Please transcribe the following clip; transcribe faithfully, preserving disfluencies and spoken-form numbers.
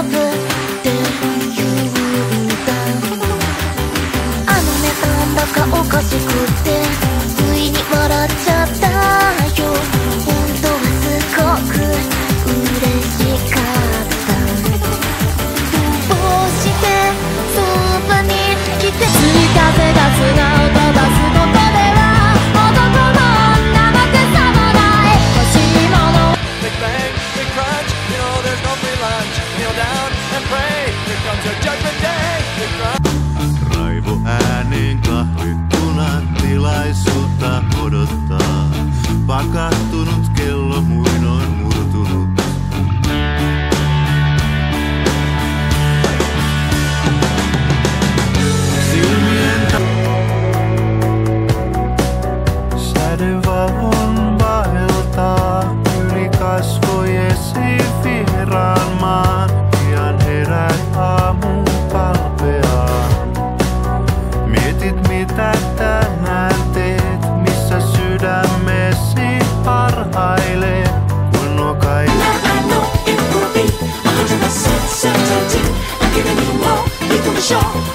夫って言うんだ。あのねなんだかおかしくって不意に笑っちゃったよ。本当はすごく嬉しかった。どうしてそばに来て追加風が砂を飛ばすことでは男も女もくさもない欲しいもの。 Big bang, big crunch, you know there's no free lunch. Kneel down and pray, here comes your judgment day. Big crunch. Raivo ääneen kahvittuna tilaisuutta odottaa. Pakahtunut kello muinoin murtunut. Silmien sädevalon vaeltaa yli kasvojesi vieraan maan. Pian herät aamun palpeaa. Mietit mitä tänään teet, missä sydämesi parhailee. Kun nuo kaikki I know it will be a hundred percent certainty. I'm giving you more, you can be sure.